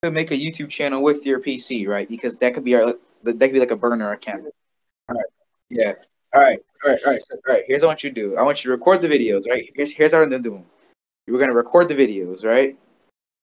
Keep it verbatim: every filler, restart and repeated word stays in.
make a YouTube channel with your P C, right? Because that could be our that could be like a burner account. All right. Yeah. All right. All right. All right. So, all right. Here's what I want you to do. I want you to record the videos, right? Here's here's how we're gonna do them. We're gonna record the videos, right?